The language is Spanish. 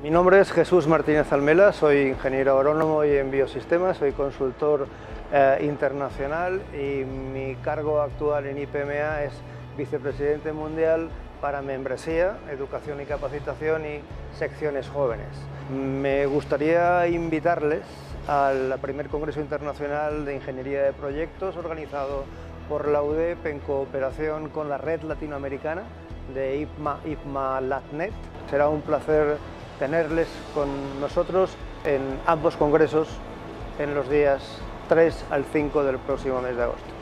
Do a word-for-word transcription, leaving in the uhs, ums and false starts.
Mi nombre es Jesús Martínez Almela, soy ingeniero agrónomo y en biosistemas, soy consultor eh, internacional y mi cargo actual en I P M A es vicepresidente mundial para membresía, educación y capacitación y secciones jóvenes. Me gustaría invitarles al primer Congreso Internacional de Ingeniería de Proyectos organizado por la U D E P en cooperación con la Red Latinoamericana de I P M A, I P M A LatNet. Será un placer tenerles con nosotros en ambos congresos en los días tres al cinco del próximo mes de agosto.